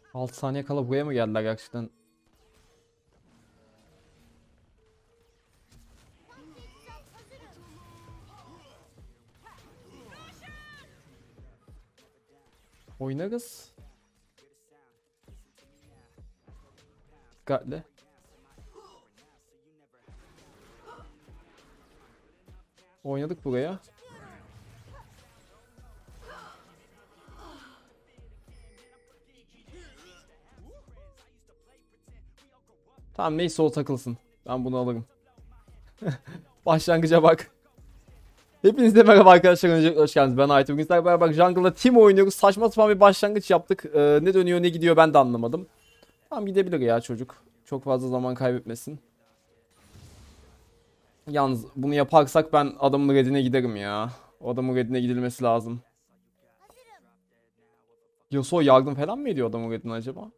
6 saniye kala buraya mı geldiler gerçekten? Oynarız. Dikkatli. Oynadık buraya. Tamam neyse o takılsın. Ben bunu alırım. Başlangıca bak. Hepinize merhaba arkadaşlar. Öncelikle hoş geldiniz. Ben Aytu. Bugün sizlerle beraber jungle'da team oynuyoruz. Saçma sapan bir başlangıç yaptık. Ne dönüyor ne gidiyor ben de anlamadım. Tamam gidebilir ya çocuk. Çok fazla zaman kaybetmesin. Yalnız bunu yaparsak ben adamın redine giderim ya. O adamın redine gidilmesi lazım. Yasuo yardım falan mı ediyor adamın redine acaba?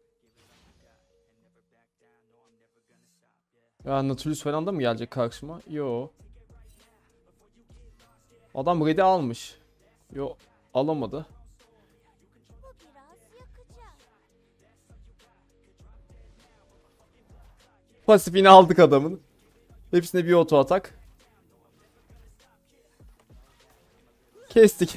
Ya Nautilus falan da mı gelecek karşıma? Yo. Adam red'i almış. Yo alamadı. Pasifini aldık adamın. Hepsine bir auto atak. Kestik.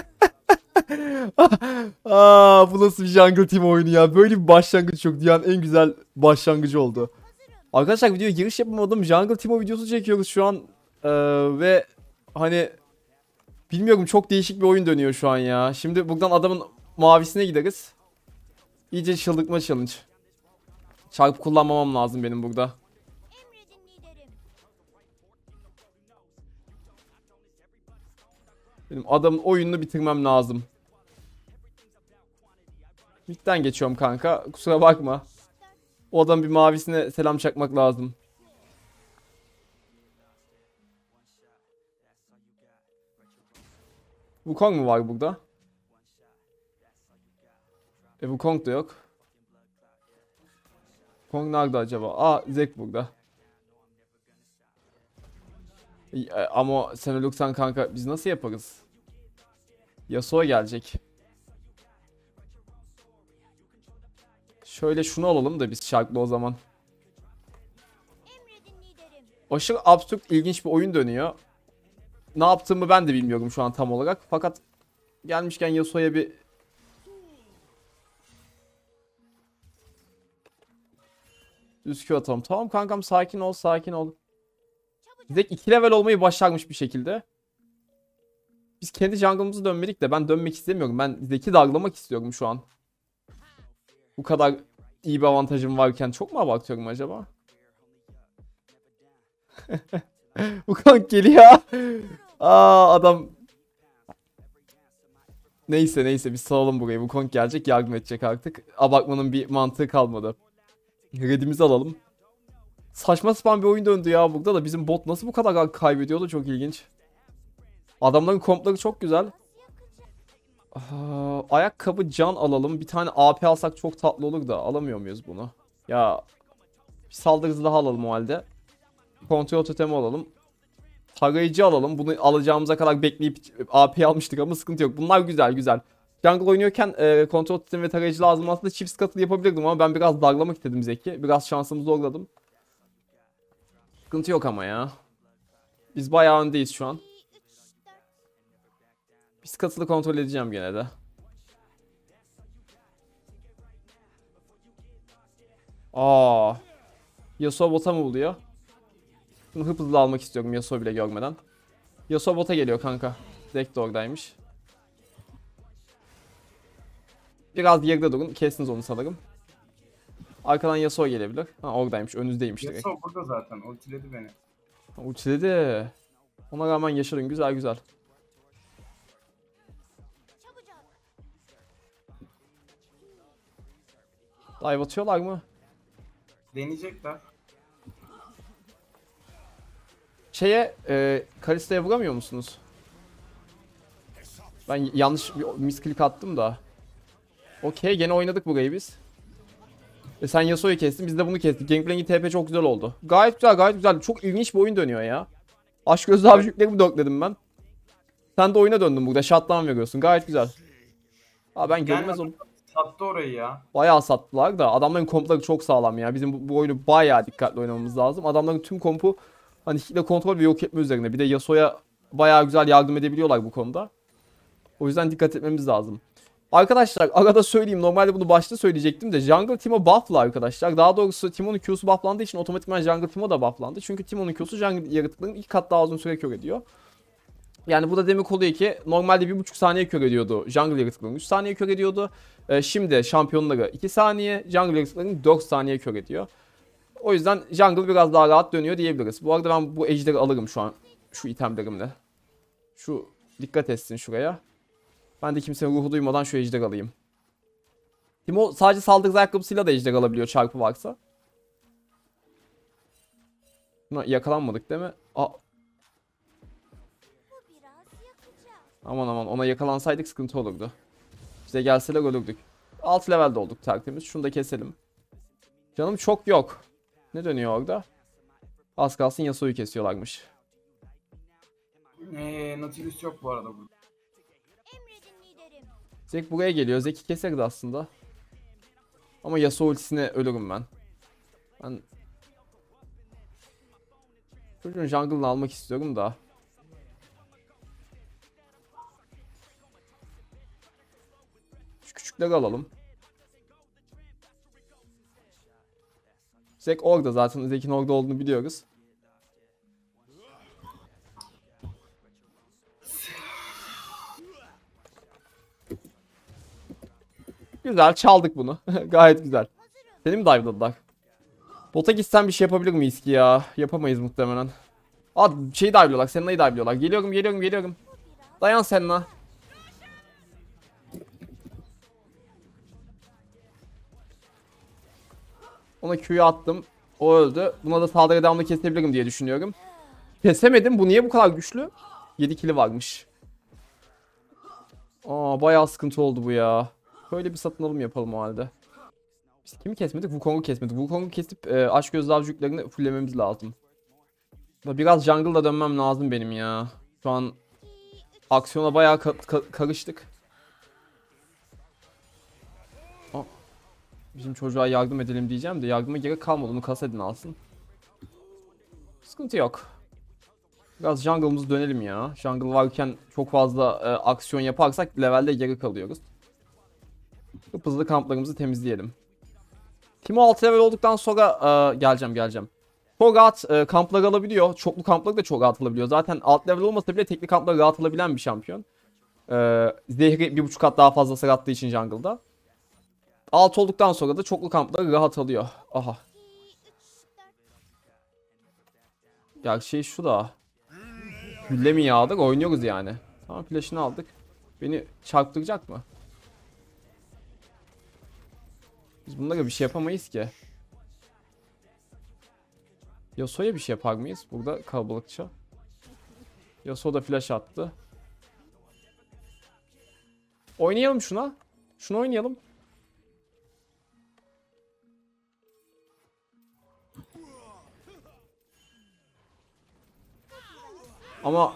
Bu nasıl bir jungle team oyunu ya. Böyle bir başlangıç yok. Dünyanın en güzel başlangıcı oldu. Arkadaşlar videoya giriş yapamadım. Jungle Teemo videosu çekiyoruz şu an. Ve hani bilmiyorum çok değişik bir oyun dönüyor şu an ya. Şimdi buradan adamın mavisine gideriz. İyice çıldırtma challenge. Çarpı kullanmamam lazım benim burada. Benim adamın oyununu bitirmem lazım. Mid'den geçiyorum kanka. Kusura bakma. O adamın bir mavisine selam çakmak lazım. Wukong mu var burada? Wukong da yok. Wukong nerede acaba? Zek burada. Ama sen ölürsen kanka biz nasıl yaparız? Yasuo gelecek. Şöyle şunu alalım da biz şarklı o zaman. Aşırı absürt ilginç bir oyun dönüyor. Ne yaptığımı ben de bilmiyorum şu an tam olarak. Fakat gelmişken Yasuo'ya bir... Düzkü atalım. Tamam kankam sakin ol sakin ol. Zek 2 level olmayı başarmış bir şekilde. Biz kendi jungle'ımızı dönmedik de ben dönmek istemiyorum. Ben Zek'i darlamak istiyorum şu an. Bu kadar iyi bir avantajım varken çok mu abartıyorum acaba? Bu kank geliyor. Adam. Neyse biz salalım burayı. Bu konk gelecek yardım edecek artık. Abartmanın bir mantığı kalmadı. Red'imizi alalım. Saçma sapan bir oyun döndü ya burada da bizim bot nasıl bu kadar kaybediyordu çok ilginç. Adamların kompları çok güzel. Ayakkabı can alalım. Bir tane AP alsak çok tatlı olur da alamıyor muyuz bunu? Ya bir saldırı hızı daha alalım o halde. Kontrol totemi alalım. Tarayıcı alalım. Bunu alacağımıza kadar bekleyip AP almıştık ama sıkıntı yok. Bunlar güzel. Jungle oynuyorken kontrol totemi ve tarayıcı lazım. Aslında çift scuttle yapabilirdim ama ben biraz darlamak istedim Zeki. Biraz şansımı zorladım. Sıkıntı yok ama ya. Biz bayağı öndeyiz şu an. Bir scuttle'ı kontrol edeceğim gene de. Yasuo bota mı buluyor? Bunu hızlı almak istiyorum Yasuo bile görmeden. Yasuo bota geliyor kanka. Zek de oradaymış. Biraz geride durun. Kestiniz onu sanırım. Arkadan Yasuo gelebilir. Oradaymış. Önünüzdeymiş direkt. Yasuo burada zaten. Ultiledi beni. Ultiledi. Ona rağmen yaşadın. Güzel. Dive atıyorlar mı? Deneyecekler. Kalista'ya vuramıyor musunuz? Ben yanlış bir misclick attım da. Okey gene oynadık burayı biz. Sen Yasuo'yu kestin biz de bunu kestik. Gangplank'in TP çok güzel oldu. Gayet güzel. Çok ilginç bir oyun dönüyor ya. Aşk gözlü avcılıklarımı dörtledim ben. Sen de oyuna döndün burada. Shutdown veriyorsun. Gayet güzel. Ben görmez Yani oldum. sattı orayı ya. Bayağı sattılar da adamların kompları çok sağlam ya. Bizim bu oyunu bayağı dikkatli oynamamız lazım. Adamların tüm kompu hani kitle kontrol ve yok etme üzerine. Bir de Yasuo'ya bayağı güzel yardım edebiliyorlar bu konuda. O yüzden dikkat etmemiz lazım. Arkadaşlar arada söyleyeyim. Normalde bunu başta söyleyecektim de Jungle Timo buff'lı arkadaşlar. Daha doğrusu Timo'nun Q'su buff'landığı için otomatikman Jungle Timo da buff'landı. Çünkü Timo'nun Q'su Jungle yaratıkların 2 kat daha uzun süre kör ediyor. Yani bu da demek oluyor ki normalde 1,5 saniye kör ediyordu. Jungle yaratıkların 3 saniye kör ediyordu. Şimdi şampiyonları 2 saniye, Jungle yaratıkların 4 saniye kör ediyor. O yüzden Jungle biraz daha rahat dönüyor diyebiliriz. Bu arada ben bu ejderi alırım şu an. Şu itemlerimle. Şu dikkat etsin şuraya. Ben de kimsenin ruhu duymadan şu ejderi alayım. Timo sadece saldırı ayakkabısıyla da ejder alabiliyor çarpı varsa. Buna yakalanmadık değil mi? Aman aman, ona yakalansaydık sıkıntı olurdu. Bize gelseler ölürdük. 6 levelde olduk tertemiz. Şunu da keselim. Canım çok yok. Ne dönüyor orada? Az kalsın Yasuo'yu kesiyorlarmış. Nautilus yok bu arada burada. Zek buraya geliyor. Zek'i keserdi aslında. Ama Yasuo ultisine ölürüm ben. Ben çocuğun jungle'ını almak istiyorum da. Şu küçükleri alalım. Zek orada zaten. Zek'in orada olduğunu biliyoruz. Güzel, çaldık bunu. Gayet güzel. Seni mi dive'ladılar? Bota gitsem bir şey yapabilir miyiz ki ya? Yapamayız muhtemelen. Aa, şeyi dive'liyorlar. Senna'yı dive'liyorlar. Geliyorum. Dayan Senna. Ona Q'yu attım. O öldü. Buna da saldırı devamlı kesebilirim diye düşünüyorum. Kesemedim. Bu niye bu kadar güçlü? 7 kili varmış. Aa, bayağı sıkıntı oldu bu ya. Böyle bir satın alım yapalım o halde. Biz kimi kesmedik? Wukong'u kesmedik. Wukong'u kesip aşk gözlü avcılıklarını fullememiz lazım. Biraz jungle'da dönmem lazım benim ya. Şu an aksiyona bayağı karıştık. Aa, bizim çocuğa yardım edelim diyeceğim de yardıma gerek kalmadı. Onu Kassadin alsın. Sıkıntı yok. Biraz jungle'ımızı dönelim ya. Jungle varken çok fazla aksiyon yaparsak levelde geri kalıyoruz. Hızlı kamplarımızı temizleyelim. Timo 6 level olduktan sonra geleceğim. Çok rahat kampları alabiliyor. Çoklu kampları da çok rahat alabiliyor. Zaten alt level olmasa bile tekli kampları rahat alabilen bir şampiyon. Zehri 1,5 kat daha fazla hasar attığı için jungle'da. Alt olduktan sonra da çoklu kampları rahat alıyor. Aha. Gerçi şu da. Gülle mi yağdık? Oynuyoruz yani. Tamam, flash'ını aldık. Beni çarptıracak mı? Biz bunlara bir şey yapamayız ki. Yasuo'ya bir şey yapar mıyız? Burada kalabalıkça. Yasuo da flash attı. Oynayalım şuna. Şunu oynayalım. Ama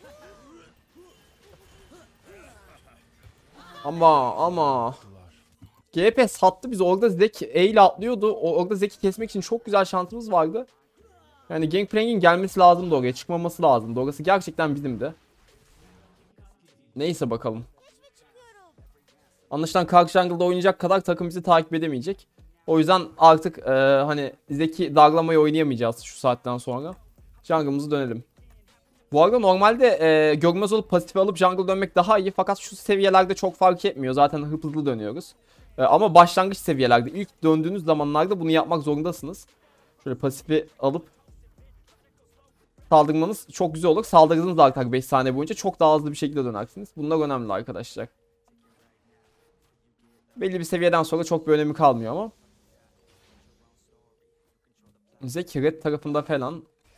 GP sattı bizi. Orada Zek E ile atlıyordu. Orada Zek'i kesmek için çok güzel şansımız vardı. Yani Gangplank'in gelmesi lazımdı oraya. Çıkmaması lazımdı. Orası gerçekten bizimdi. Neyse bakalım. Anlaşılan karşı jungle'da oynayacak kadar takım bizi takip edemeyecek. O yüzden artık hani Zek'i darlamayı oynayamayacağız şu saatten sonra. Jungle'ımızı dönelim. Bu arada normalde görmez olup pasif alıp jungle dönmek daha iyi. Fakat şu seviyelerde çok fark etmiyor. Zaten hızlı dönüyoruz. Ama başlangıç seviyelerde ilk döndüğünüz zamanlarda bunu yapmak zorundasınız. Şöyle pasifi alıp saldırmanız çok güzel olur. Saldırdığınız artar 5 saniye boyunca. Çok daha hızlı bir şekilde dönersiniz. Bunlar önemli arkadaşlar. Belli bir seviyeden sonra çok bir önemi kalmıyor ama. Zeki red tarafında falan.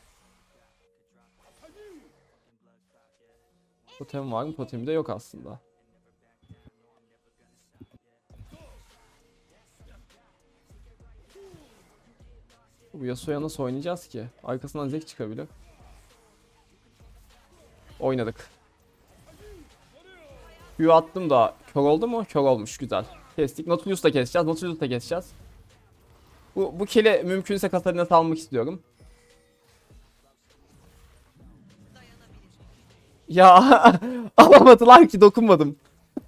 Totem var mı? Totemi de yok aslında. Bu Yasuo'ya nasıl oynayacağız ki? Arkasından Zek çıkabilir. Oynadık. Q attım da kör oldu mu? Kör olmuş. Güzel. Kestik. Nautilus da keseceğiz. Nautilus da keseceğiz. Bu kili mümkünse Katarina salmak istiyorum. Ya alamadılar ki, dokunmadım.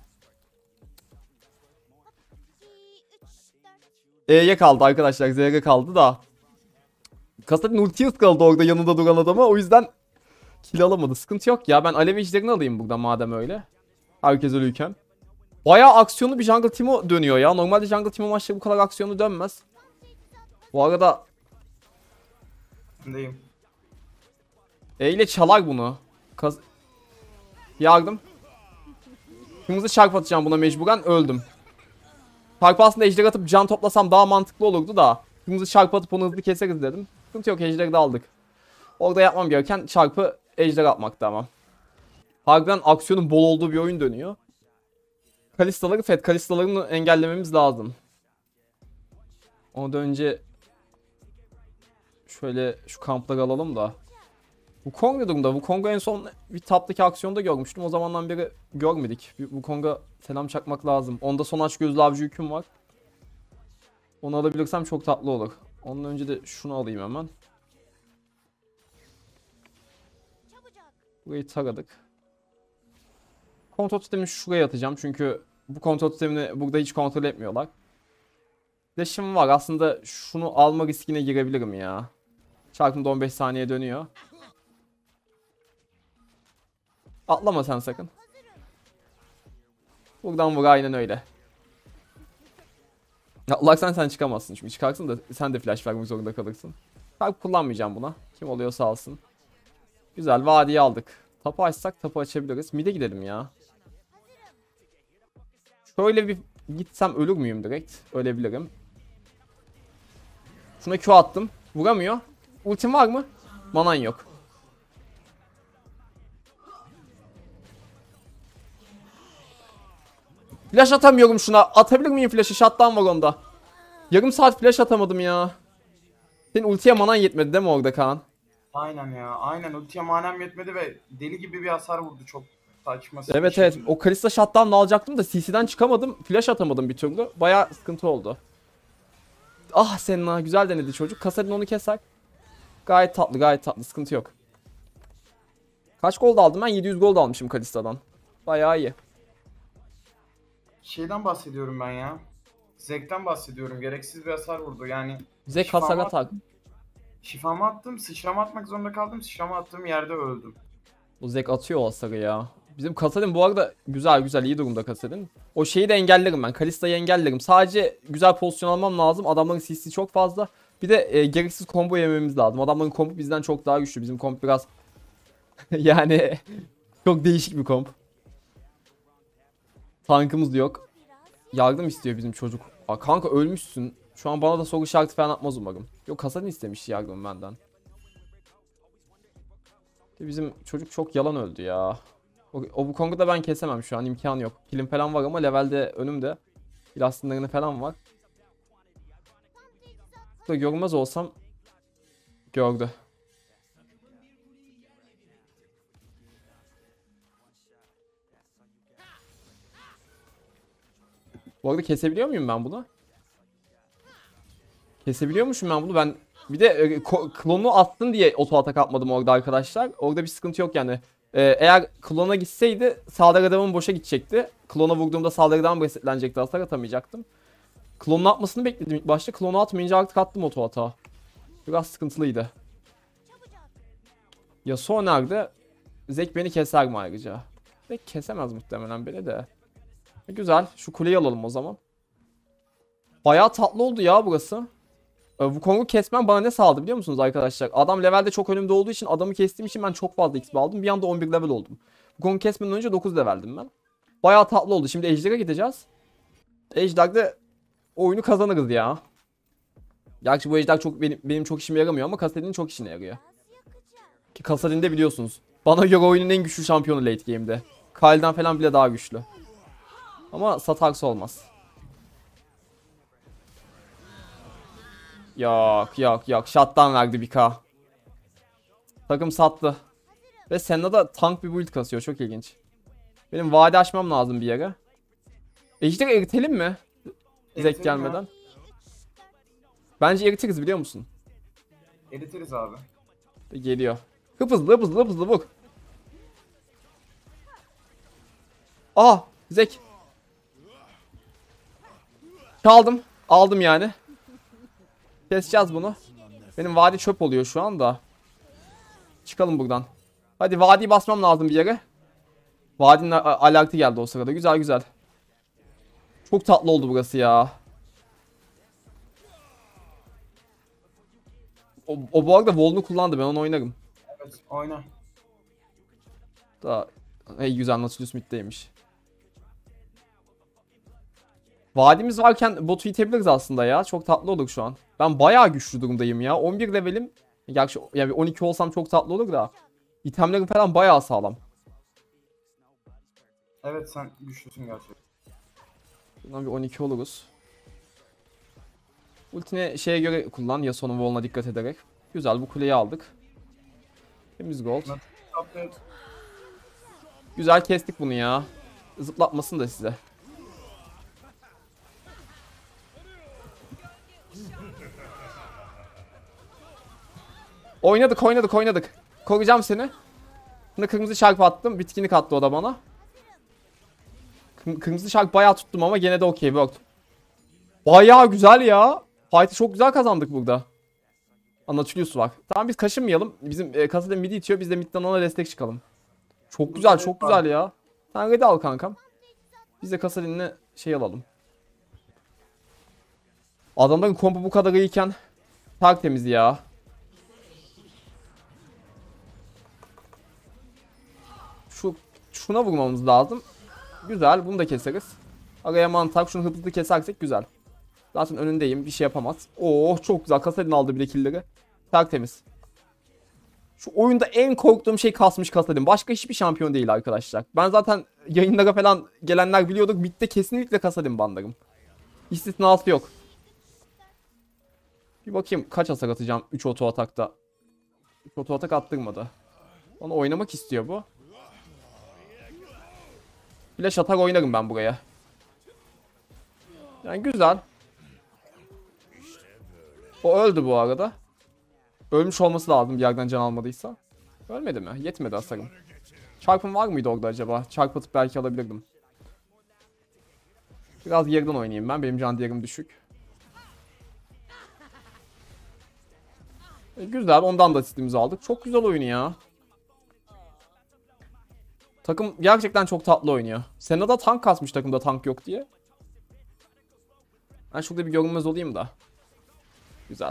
E'ye kaldı arkadaşlar. Z'ye kaldı da. Katarina ultiye kaldı orada yanında duran adama. O yüzden kill alamadı. Sıkıntı yok ya. Ben alev ejderini alayım buradan madem öyle. Herkes ölüyken. Bayağı aksiyonlu bir Jungle Team'o dönüyor ya. Normalde Jungle Team'o maçları bu kadar aksiyonlu dönmez. Bu arada Üstündeyim. E ile çalar bunu. Yardım. Kırmızı çarp atacağım buna mecburen, öldüm. Çarpı aslında ejder atıp can toplasam daha mantıklı olurdu da. Kırmızı çarpı atıp onu hızlı keseriz dedim. Sıkıntı yok, ejderi de aldık. Orada yapmam gereken çarpı ejder atmak, tamam. Harbiden aksiyonun bol olduğu bir oyun dönüyor. Kalistaları fed. Kalistalarını engellememiz lazım. Ondan önce şöyle şu kampları alalım da. Wukong ne durumda? Wukong'u en son bir taptaki aksiyonda görmüştüm. O zamandan beri görmedik. Wukong'a selam çakmak lazım. Onda son aç gözlü avcı yüküm var. Onu alabilirsem çok tatlı olur. Ondan önce de şunu alayım hemen. Burayı taradık. Kontrol sistemini şuraya atacağım. Çünkü bu kontrol sistemini burada hiç kontrol etmiyorlar. Flash'ım var. Aslında şunu alma riskine girebilirim ya. Çarpım da 15 saniye dönüyor. Atlama sen sakın. Buradan vur, aynen öyle. Atlarsan sen çıkamazsın çünkü çıkarsın da sen de flash vermek zorunda kalırsın. Kalp kullanmayacağım buna. Kim oluyorsa alsın. Güzel, vadiyi aldık. Tapu açsak tapu açabiliriz. Mid'e gidelim ya. Şöyle bir gitsem ölür müyüm direkt? Ölebilirim. Şuna Q attım. Vuramıyor. Ultim var mı? Manan yok. Flash atamıyorum şuna. Atabilir miyim flash'ı? Shutdown var onda. Yarım saat flash atamadım ya. Senin ultiye manan yetmedi değil mi orada Kaan? Aynen ya. Aynen, ultiye manem yetmedi ve deli gibi bir hasar vurdu, çok saçma. Evet evet. O Kalista Shutdown'u alacaktım da CC'den çıkamadım. Flash atamadım bir türlü. Bayağı sıkıntı oldu. Ah Senna, güzel denedi çocuk. Kasadin onu keser. Gayet tatlı, gayet tatlı. Sıkıntı yok. Kaç gold aldım ben? 700 gold almışım Kalista'dan. Bayağı iyi. Şeyden bahsediyorum ben ya. Zek'ten bahsediyorum. Gereksiz bir hasar vurdu. Yani Zek hasar atar. şifamı attım. Sıçrama atmak zorunda kaldım. Sıçrama attığım yerde öldüm. Bu Zek atıyor o hasarı ya. Bizim Kasadin bu arada güzel güzel, iyi durumda Kasadin. O şeyi de engellerim ben. Kalista'yı engellerim. Sadece güzel pozisyon almam lazım. Adamların CC çok fazla. Bir de gereksiz combo yememiz lazım. Adamların combo bizden çok daha güçlü. Bizim combo biraz yani çok değişik bir combo. Tankımız da yok. Yardım istiyor bizim çocuk. Aa, kanka ölmüşsün. Şu an bana da soru işareti falan atmaz umarım. Yok, Kasadin istemiş yardım benden. Bizim çocuk çok yalan öldü ya. O bu Kong'u da ben kesemem şu an, imkanı yok. Kilim falan var ama levelde önümde. Plastınlarını falan var. Da görmez olsam gördü. Bu arada kesebiliyor muyum ben bunu? Kesebiliyormuşum ben bunu. Ben bir de klonu attın diye oto atak atmadım orada arkadaşlar. Orada bir sıkıntı yok yani. Eğer klona gitseydi sağdaki adamın boşa gidecekti. Klona vurduğumda sağdaki resetlenecekti. Hasar atamayacaktım. Klonun atmasını bekledim ilk başta. Klonu atmayınca artık attım oto atağı. Biraz sıkıntılıydı. Yasuo nerede? Zek beni keser mi ayrıca? Zek kesemez muhtemelen beni de. Güzel. Şu kuleyi alalım o zaman. Bayağı tatlı oldu ya burası. Wukong'u kesmem bana ne sağladı biliyor musunuz arkadaşlar? Adam levelde çok önümde olduğu için, adamı kestiğim için ben çok fazla XP aldım. Bir anda 11 level oldum. Wukong'u kesmeden önce 9 leveldim ben. Bayağı tatlı oldu. Şimdi Ejder'e gideceğiz. Ejder'de oyunu kazanırız ya. Gerçi bu Ejder çok benim çok işime yaramıyor ama Kassadin'in çok işine yarıyor. Ki Kassadin'de biliyorsunuz, bana göre oyunun en güçlü şampiyonu late game'de. Kyle'dan falan bile daha güçlü. Ama satarsa olmaz. Yok yok yok. Shutdown verdi bir K. Takım sattı. Ve Senna da tank bir build kasıyor. Çok ilginç. Benim vade açmam lazım bir yere. Ejder'i eritelim mi? Zek Eritelim gelmeden. ya. Bence eritiriz biliyor musun? Eritiriz abi. Geliyor. Hıp hızlı hıp hızlı hıp hızlı vur. Aa Zek. Çaldım. Aldım yani. Keseceğiz bunu. Benim vadi çöp oluyor şu anda. Çıkalım buradan. Hadi vadiyi basmam lazım bir yere. Vadinin alerti geldi o sırada. Güzel güzel. Çok tatlı oldu burası ya. O bu arada Vol'unu kullandı. Ben onu oynarım. Evet oyna. Daha güzel Nautilus mid'deymiş. Vadimiz varken botu itebiliriz aslında ya. Çok tatlı olur şu an. Ben bayağı güçlü durumdayım ya. 11 levelim. Gerçi yani 12 olsam çok tatlı olur da. İtemlerim falan bayağı sağlam. Evet sen güçlüsün gerçekten. Bundan bir 12 oluruz. Ultini şeye göre kullan. Yasuo'nun wall'una dikkat ederek. Güzel bu kuleyi aldık. Temiz gold. Tatlı. Güzel kestik bunu ya. Zıplatmasın da size. Oynadık oynadık oynadık. Koruyacağım seni. Şimdi kırmızı çarpı attım. Bitkinlik attı o da bana. Kırmızı çarpı bayağı tuttum ama gene de okey worked. Bayağı güzel ya. Fight'ı çok güzel kazandık burada. Nautilus var. Tamam biz kaşınmayalım. Bizim kasada midi itiyor. Biz de midden ona destek çıkalım. Çok güzel çok güzel ya. Sen ready al kankam. Biz de kasadinle şey alalım. Adamların kompu bu kadar iyiyken tertemiz ya. Şuna vurmamız lazım. Güzel bunu da keseriz. Araya mantak şunu hızlı kesersek güzel. Zaten önündeyim bir şey yapamaz. Oh çok güzel Kasadin aldı bir de killleri. Tertemiz. Şu oyunda en korktuğum şey kasmış Kasadin. Başka hiçbir şampiyon değil arkadaşlar. Ben zaten yayınlara falan gelenler biliyorduk. Mid'de kesinlikle Kasadin banlarım. İstisnası yok. Bir bakayım kaç hasar atacağım 3 oto atakta. 3 oto atak attırmadı. Onu oynamak istiyor bu. Flash atar oynarım ben buraya. Yani güzel. O öldü bu arada. Ölmüş olması lazım bir yerden can almadıysa. Ölmedi mi? Yetmedi hasarım. Çarpım var mıydı orada acaba? Çarp atıp belki alabilirdim. Biraz yerden oynayayım ben. Benim can değerim düşük. Güzel. Ondan da asistimizi aldık. Çok güzel oyunu ya. Takım gerçekten çok tatlı oynuyor. Sena'da tank kasmış takımda tank yok diye. Ben şurada bir görünmez olayım da. Güzel.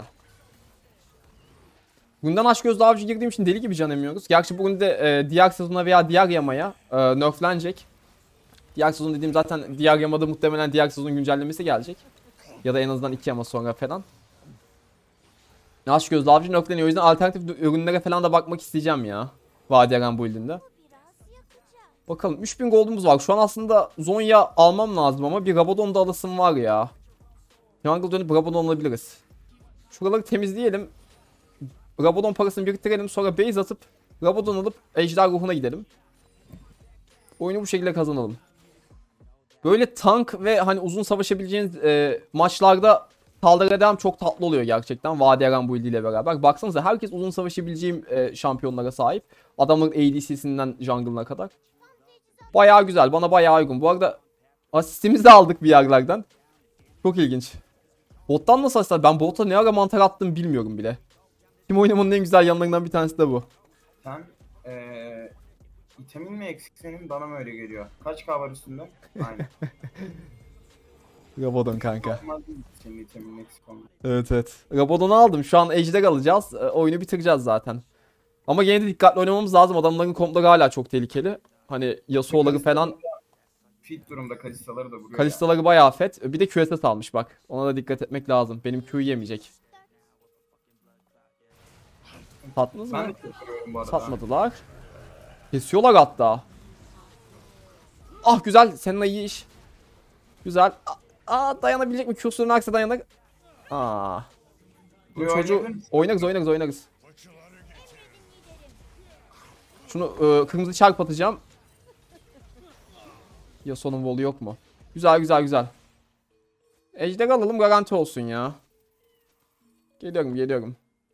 Bundan Açgözlü Avcı girdiğim için deli gibi can emiyoruz. Gerçi bugün de diğer sezona veya diğer yamaya nerflenecek. Diğer sezon dediğim zaten diğer yamada muhtemelen diğer sezon güncellemesi gelecek. Ya da en azından 2 yama sonra falan. Açgözlü Avcı nerfleniyor. O yüzden alternatif ürünlere falan da bakmak isteyeceğim ya. Vadi Eren build'inde. Bakalım 3000 gold'umuz var. Şu an aslında Zonya almam lazım ama bir Rabadon da alasım var ya. Jungle dönüp Rabadon alabiliriz. Şuraları temizleyelim. Rabadon parasını biriktirelim. Sonra base atıp Rabadon alıp Ejder ruhuna gidelim. Oyunu bu şekilde kazanalım. Böyle tank ve hani uzun savaşabileceğiniz maçlarda Tal'da devam çok tatlı oluyor gerçekten. Vadi Eren build ile beraber. Baksanıza herkes uzun savaşabileceğim şampiyonlara sahip. Adamların ADC'sinden jungle'ına kadar. Bayağı güzel. Bana bayağı uygun. Bu arada asistimizi de aldık bir yerlerden. Çok ilginç. Bottan nasıl asistler? Ben bota ne ara mantar attım bilmiyorum bile. Kim oynamanın en güzel yanlarından bir tanesi de bu. Sen itemin mi eksik senin bana mı öyle geliyor? Kaç K var üstünde? Aynen. Rabadon kanka. Olmaz değil senin itemin eksik olması. Evet evet. Rabadon'u aldım. Şu an Ejder alacağız. Oyunu bitireceğiz zaten. Ama gene de dikkatli oynamamız lazım. Adamların kompları hala çok tehlikeli. Hani Yasuo'ları falan. Fit durumda Kalista'ları da vuruyor. Kalistaları bayağı fet. Bir de QSS almış bak. Ona da dikkat etmek lazım. Benim Q'yu yemeyecek. Satmadınız Ben mı? de çok vuruyorum bu arada. Satmadılar. Kesiyorlar hatta. Ah güzel. Seninle iyi iş. Güzel. Dayanabilecek mi? Q'sunun aksi dayanır. Bu Buraya çocuğu oynayabilir misin? oynarız. Şunu kırmızı çarp atacağım. Yasuo'nun wall'u yok mu? Güzel. Ejder alalım, garanti olsun ya. Geliyorum.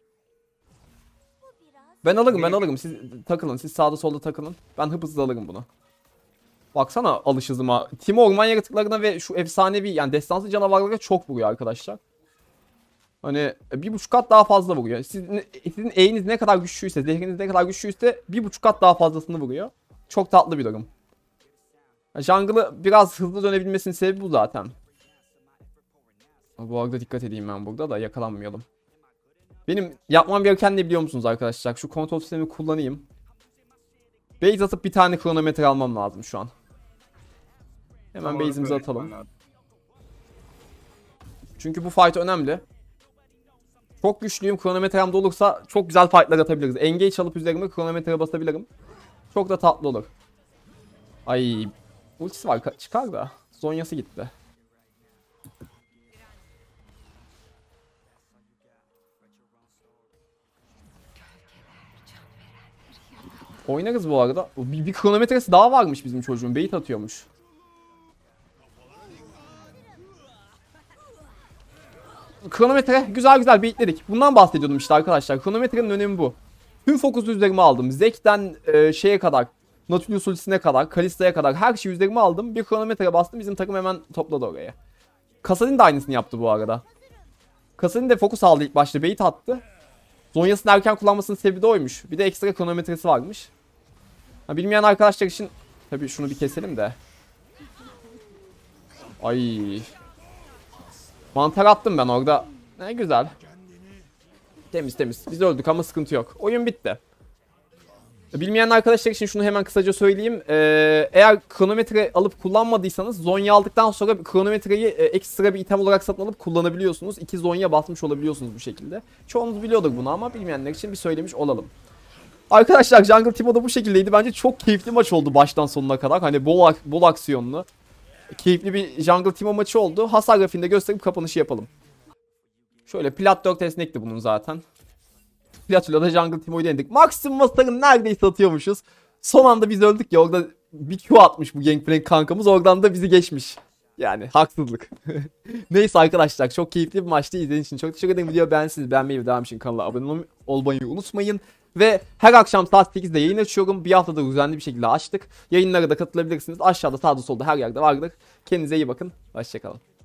Ben alırım. Siz takılın. Siz sağda solda takılın. Ben hızlı alırım bunu. Baksana alış hızıma. Timo orman yaratıklarına ve şu efsanevi yani destansı canavarlara çok vuruyor arkadaşlar. Hani 1,5 kat daha fazla vuruyor. Sizin E'niz ne kadar güçlüyse, zehriniz ne kadar güçlüyse 1,5 kat daha fazlasını vuruyor. Çok tatlı bir durum. Jungle'ı biraz hızlı dönebilmesinin sebebi bu zaten. Bu arada dikkat edeyim ben burada da yakalanmayalım. Benim yapmam gereken ne biliyor musunuz arkadaşlar? Şu kontrol sistemi kullanayım. Base atıp bir tane kronometre almam lazım şu an. Hemen base'imizi atalım. Çünkü bu fight önemli. Çok güçlüyüm. Kronometrem de olursa çok güzel fightlar atabiliriz. Engage alıp üzerime kronometreye basabilirim. Çok da tatlı olur. Ay. Ultisi var. Çıkar da. Zonyası gitti. Oynarız bu arada. Bir kronometresi daha varmış bizim çocuğun. Bait atıyormuş. Kronometre güzel baitledik. Bundan bahsediyordum işte arkadaşlar. Kronometrenin önemi bu. Tüm fokusu üzerime aldım. Zek'ten şeye kadar, Nautilus ultisine kadar, Kalista'ya kadar her şeyi üzerime aldım. Bir kronometre bastım. Bizim takım hemen topladı oraya. Kassadin de aynısını yaptı bu arada. Kassadin de fokus aldı ilk başta. Bait attı. Zonyasını erken kullanmasının sebebi de oymuş. Bir de ekstra kronometresi varmış. Ha, bilmeyen arkadaşlar için tabii şunu bir keselim de. Ay. Mantar attım ben orada. Ne güzel. Temiz. Biz öldük ama sıkıntı yok. Oyun bitti. Bilmeyen arkadaşlar için şunu hemen kısaca söyleyeyim. Eğer kronometre alıp kullanmadıysanız Zonya aldıktan sonra kronometreyi ekstra bir item olarak satın alıp kullanabiliyorsunuz. 2 Zonya basmış olabiliyorsunuz bu şekilde. Çoğunuz biliyordur bunu ama bilmeyenler için bir söylemiş olalım. Arkadaşlar Jungle Timo'da bu şekildeydi. Bence çok keyifli maç oldu baştan sonuna kadar. Hani bol aksiyonlu. Keyifli bir Jungle Timo maçı oldu. Hasar grafiğini de gösterip kapanışı yapalım. Şöyle plat 4 esnekti bunun zaten. Platü'yle de Jungle Timo'yu denedik. Maksimum hasarını neredeyse atıyormuşuz. Son anda biz öldük ya, orada bir Q atmış bu Gangplank kankamız. Oradan da bizi geçmiş. Yani haksızlık. Neyse arkadaşlar, çok keyifli bir maçtı. İzlediğiniz için çok teşekkür ederim. Videoyu beğendiyseniz beğenmeyi ve devam için kanala abone olmayı unutmayın. Ve her akşam saat 8'de yayın açıyorum. Bir haftada düzenli bir şekilde açtık. Yayınlara da katılabilirsiniz. Aşağıda, sağda, solda her yerde vardır. Kendinize iyi bakın. Hoşçakalın.